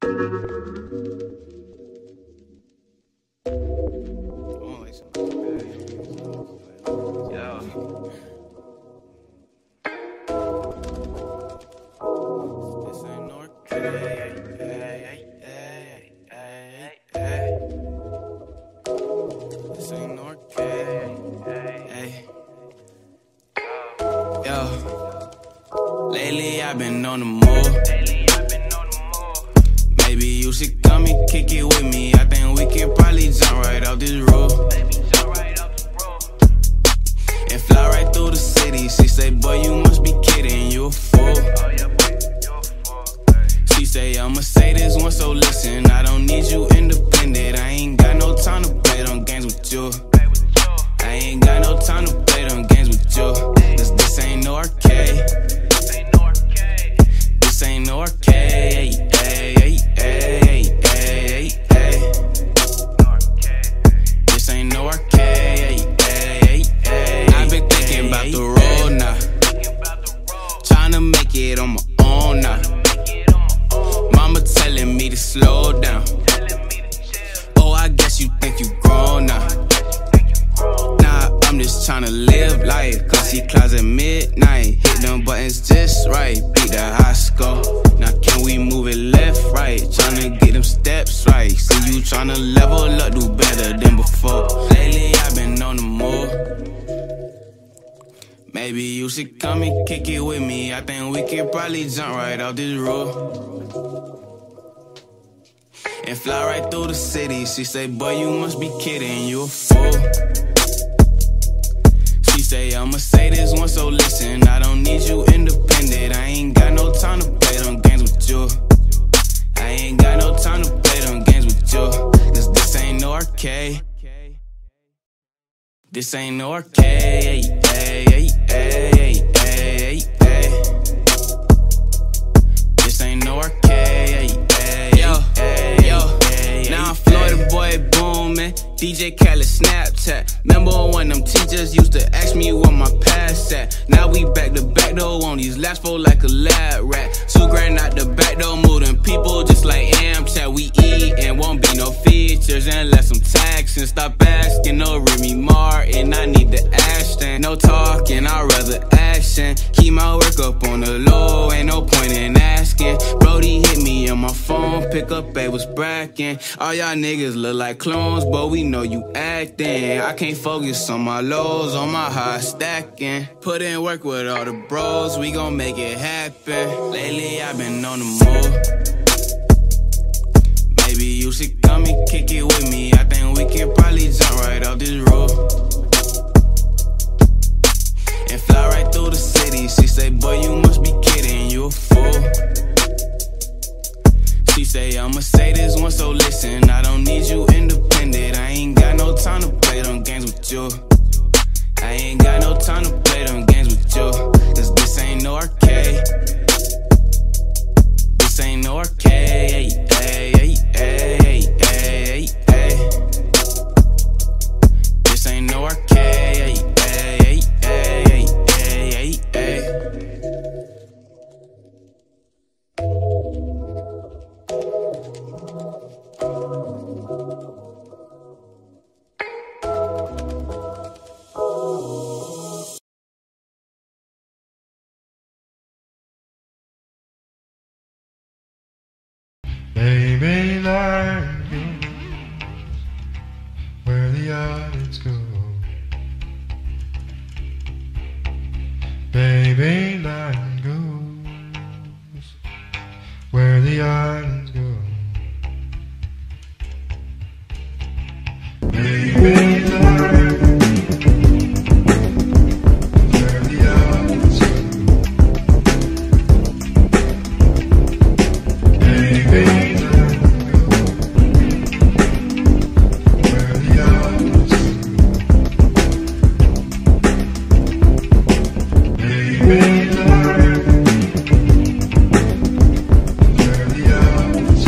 Lately I've been on the move. Maybe you should come and kick it with me. I think we can probably jump right off this roof and fly right through the city. She say, boy, you must be kidding, you a fool. She say, I'ma say this one, so listen. I don't need you independent. I ain't got no time to play them games with you. I ain't got no time to play them games with you. Cause this ain't no arcade. This ain't no arcade. This ain't no arcade. I've been thinking about the road now. Tryna make it on my own now. Mama telling me to slow down. Oh, I guess you think you grown now. Nah, I'm just tryna live life. Cause see clouds at midnight. Hit them buttons just right. Beat the high score. Now can we move it left, right? Tryna get them steps right. See you tryna level up, do better than before. Lately I've been on the move. Maybe you should come and kick it with me. I think we can probably jump right off this roof and fly right through the city. She say, boy, you must be kidding, you a fool. She say, I'ma say this one, so listen. I don't need you independent. I ain't got no time to play them games with you. I ain't got no time to play them games with you. Cause this ain't no arcade. This ain't no arcade. This ain't no arcade. Now I'm Florida boy booming. DJ Khaled Snapchat. Remember when them teachers used to ask me where my pass at? Now we back to back though on these laps for like a lab rat. $2 grand out the back door, moving people just like Amchat. We eat and won't be no features unless I'm taxing. Stop asking, no Remy Martin. I need the Ashton. No talking, I'd rather action. Keep my work up on the low, ain't no point in asking. Brody hit me on my phone, pick up, babe, was bracking. All y'all niggas look like clones, but we know you acting. I can't focus on my lows, on my high stacking. Put in work with all the bros, we gon' make it happen. Lately I've been on the move. Maybe you should come and kick it with me. I think we can probably jump right off this roof and fly right through the city. She say, boy, you must be kidding, you a fool. She say, I'ma say this one, so listen. I don't need you independent. I ain't got no time to play them games with you. I ain't got no time to play them games with you. Cause this ain't no arcade. This ain't no arcade. This ain't no arcade. Baby, line goes where the audience go. Baby, line goes where the audience go. Baby, line where the audience go. Baby. Where the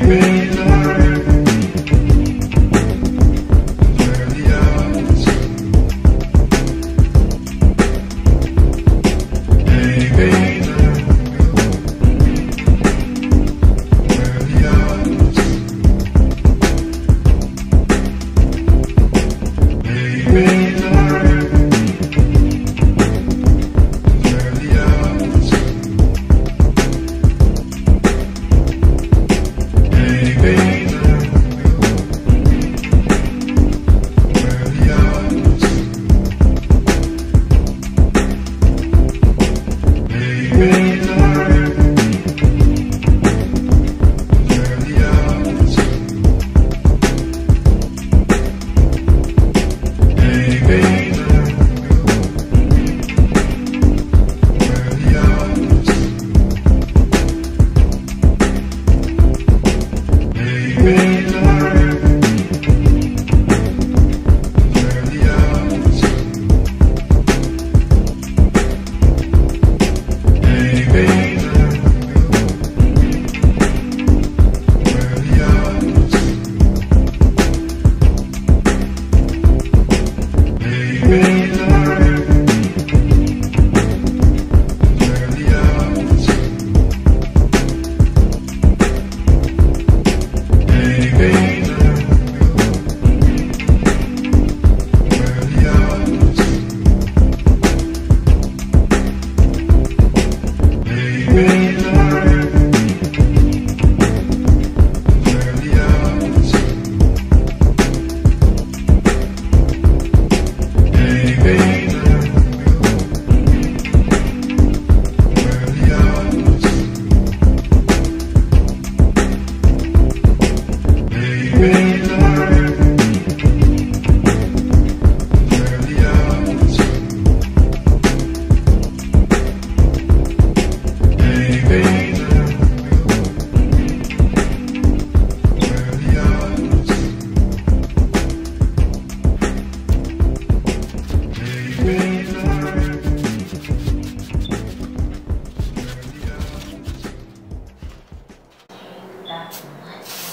That's much.